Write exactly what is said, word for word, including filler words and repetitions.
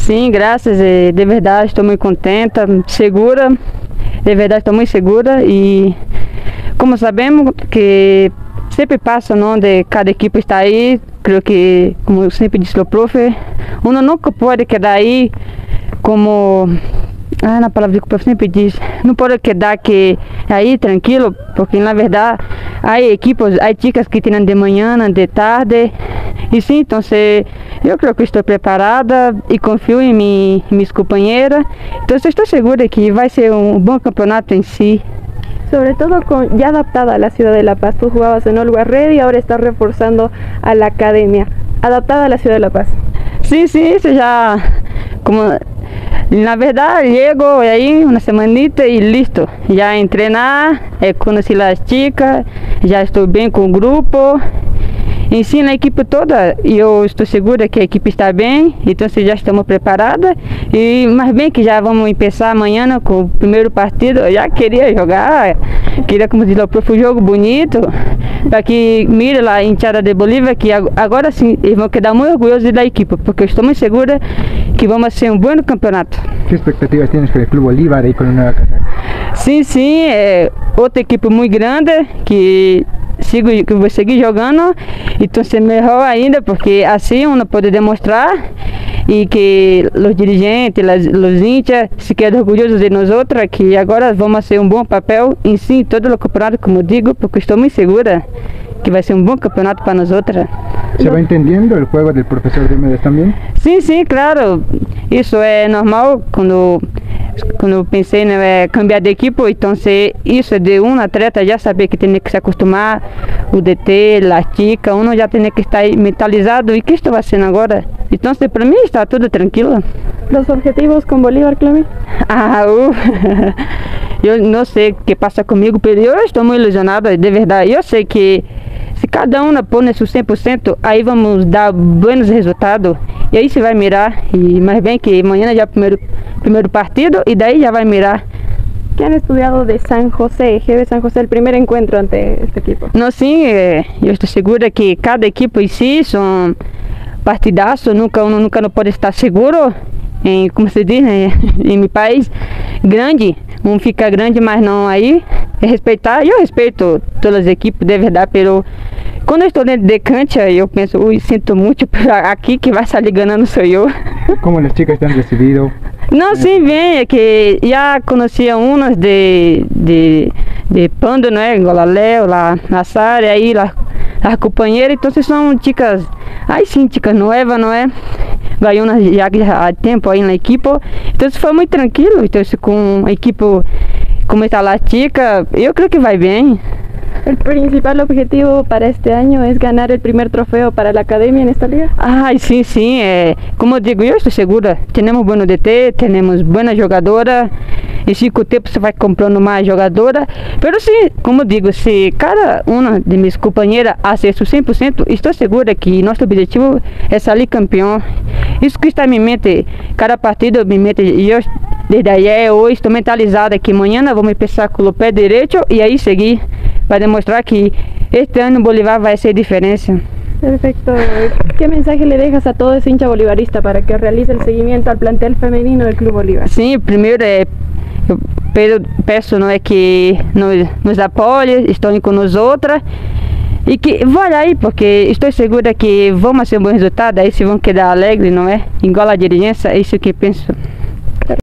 Sim, graças, de verdade estou muito contenta, segura, de verdade estou muito segura e como sabemos que sempre passa onde cada equipe está aí, creio que, como sempre disse o profe, uno nunca pode quedar aí como, ah, na palavra que o profe sempre diz, não pode quedar que aí tranquilo, porque na verdade há equipes, há chicas que têm de manhã, de tarde, e sim, então eu creio que estou preparada e confio em, mim, em minhas companheiras, então estou segura que vai ser um bom campeonato em si. Sobre todo con, ya adaptada a la ciudad de La Paz, tú jugabas en Always Ready y ahora estás reforzando a la academia, adaptada a la ciudad de La Paz. Sim, sim, isso já, como, na verdade, llego aí uma semanita e listo, já entrenar, é, conheci as chicas, já estou bem com o grupo, ensino a equipe toda e eu estou segura que a equipe está bem, então já estamos preparadas e mais bem que já vamos começar amanhã, né, com o primeiro partido. Eu já queria jogar, queria, como diz o profe, um jogo bonito para que mire lá a hinchada de Bolívia, que agora sim eles vão quedar muito orgulhosos da equipe, porque eu estou muito segura que vamos ser um bom campeonato. Que expectativas tienes para o Club Bolívar aí com a nova casaca? Sim, sim, é outra equipe muito grande que sigo que vou seguir jogando, então ser melhor ainda, porque assim uno pode demonstrar e que os dirigentes, os hinchas se quedam orgulhosos de nós outras, que agora vamos fazer um bom papel em si todo o campeonato, como digo, porque estou muito segura que vai ser um bom campeonato para nós outras. ¿Se va entendiendo el juego del profesor Diomedes también? Sim, sim, claro, isso é normal quando quando pensei em né, cambiar de equipe, então se isso é de um atleta já saber que tem que se acostumar, o D T, a chica, uno já tem que estar mentalizado e que estou fazendo agora. Então para mim está tudo tranquilo. Os objetivos com Bolívar, Cláudia? Ah, uh, eu não sei o que passa comigo, mas eu estou muito ilusionada, de verdade. Eu sei que se cada um põe seu cem por cento, aí vamos dar bons resultados. E aí se vai mirar, e mais bem que amanhã já é o primeiro, primeiro partido, e daí já vai mirar. ¿Qué han estudiado de San José, G B San José, el primer encuentro ante este equipo? Não, sim, eu estou segura que cada equipe em si são partidaços, nunca, uno nunca não pode estar seguro, em, como se diz, né, em meu país, grande, um fica grande, mas não aí, é respeitar, eu respeito todas as equipes, de verdade, pero quando eu estou dentro de cancha, eu penso, ui, sinto muito, aqui que vai sair ganhando sou eu. Como as chicas têm recebido? Não, sim, bem, é que já conhecia umas de, de, de Pando, né, igual a Léo, lá na Sara, aí lá, as companheiras, então são chicas, aí sim, chicas novas, não é? Vai umas já há tempo aí na equipe, então foi muito tranquilo, então com a equipe, como está lá a chica, eu creio que vai bem. ¿El principal objetivo para este año es ganar el primer trofeo para la academia en esta liga? Ah, sim, sim, é, como eu digo, eu estou segura, temos bom D T, temos boa jogadora, e se com o tempo você vai comprando mais jogadora, mas sim, como eu digo, se cada uma de minhas companheiras acessa cem por cento, estou segura que nosso objetivo é sair campeão. Isso que está em minha mente, cada partido me mente, e eu desde aí hoje estou mentalizada que amanhã vamos começar com o pé direito e aí seguir, para demonstrar que este ano Bolívar vai ser diferença. Perfecto. ¿Qué mensaje le dejas a todo ese hincha bolivarista para que realice el seguimiento al plantel femenino del Club Bolívar? Sim, primeiro é, eu peço não é que nos, nos apoie, estão com nós outras e que vai aí, porque estou segura que vamos ter um bom resultado, aí se vão quedar alegres, não é? Igual a dirigência, é isso que penso.